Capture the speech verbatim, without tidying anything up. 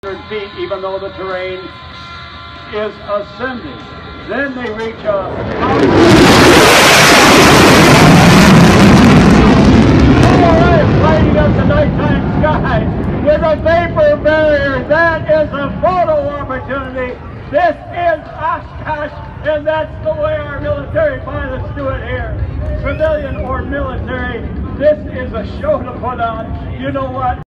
feet, even though the terrain is ascending. Then they reach a lighting up the nighttime sky with a vapor barrier. That is a photo opportunity. This is Oshkosh, and that's the way our military pilots do it here. Civilian or military, this is a show to put on. You know what?